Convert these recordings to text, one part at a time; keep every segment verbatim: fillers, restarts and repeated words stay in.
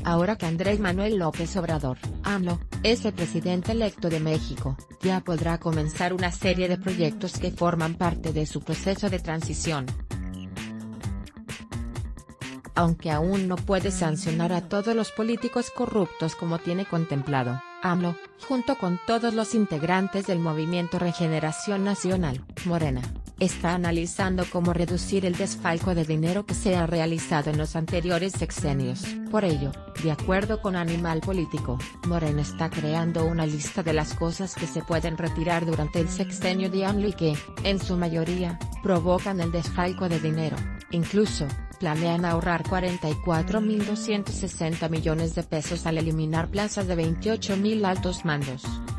Ahora que Andrés Manuel López Obrador, AMLO, es el presidente electo de México, ya podrá comenzar una serie de proyectos que forman parte de su proceso de transición. Aunque aún no puede sancionar a todos los políticos corruptos como tiene contemplado, AMLO, junto con todos los integrantes del Movimiento Regeneración Nacional, Morena, está analizando cómo reducir el desfalco de dinero que se ha realizado en los anteriores sexenios. Por ello, de acuerdo con Animal Político, Morena está creando una lista de las cosas que se pueden retirar durante el sexenio de AMLO y que, en su mayoría, provocan el desfalco de dinero. Incluso, planean ahorrar cuarenta y cuatro mil doscientos sesenta millones de pesos al eliminar plazas de veintiocho mil altos mandos.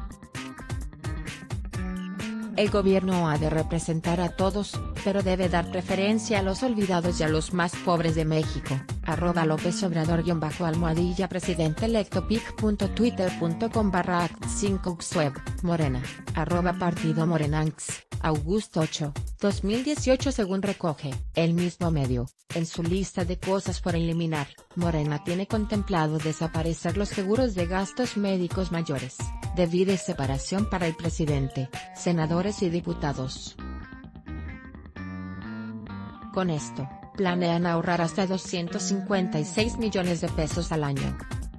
El gobierno ha de representar a todos, pero debe dar preferencia a los olvidados y a los más pobres de México. Arroba López Obrador-almohadilla presidente electo pic.twitter.com barra act cinco uxweb, Morena, arroba partido Morenanx, Augusto ocho, dos mil dieciocho. Según recoge, el mismo medio, en su lista de cosas por eliminar, Morena tiene contemplado desaparecer los seguros de gastos médicos mayores, debida y separación para el presidente, senadores y diputados. Con esto, planean ahorrar hasta doscientos cincuenta y seis millones de pesos al año.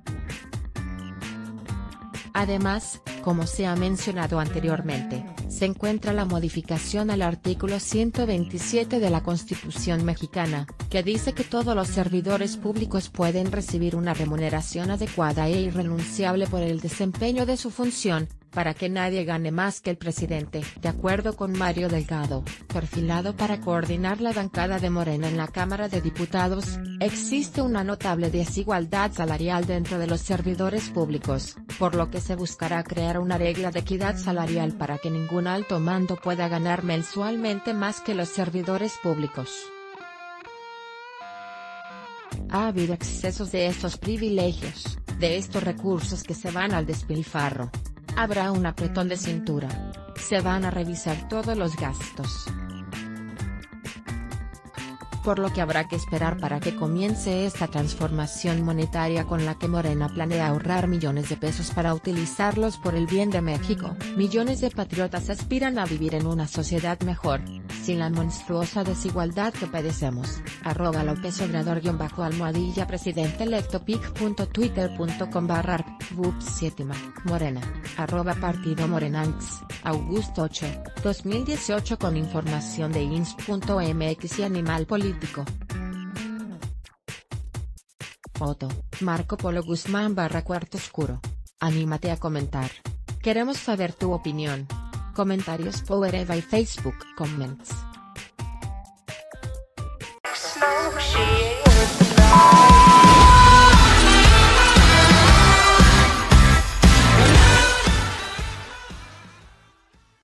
Además, como se ha mencionado anteriormente, se encuentra la modificación al artículo ciento veintisiete de la Constitución mexicana, que dice que todos los servidores públicos pueden recibir una remuneración adecuada e irrenunciable por el desempeño de su función, para que nadie gane más que el presidente. De acuerdo con Mario Delgado, perfilado para coordinar la bancada de Morena en la Cámara de Diputados, existe una notable desigualdad salarial dentro de los servidores públicos, por lo que se buscará crear una regla de equidad salarial para que ningún alto mando pueda ganar mensualmente más que los servidores públicos. Ha habido excesos de estos privilegios, de estos recursos que se van al despilfarro. Habrá un apretón de cintura. Se van a revisar todos los gastos. Por lo que habrá que esperar para que comience esta transformación monetaria con la que Morena planea ahorrar millones de pesos para utilizarlos por el bien de México. Millones de patriotas aspiran a vivir en una sociedad mejor, sin la monstruosa desigualdad que padecemos. Arroba López Obrador-almohadilla presidente electo pic.twitter.com barra vups siete Morena, arroba partido Morenanx, Augusto ocho, dos mil dieciocho. Con información de I N S punto M X y Animal Político. Foto, Marco Polo Guzmán barra Cuarto Oscuro. Anímate a comentar. Queremos saber tu opinión. Comentarios por Eva y Facebook Comments.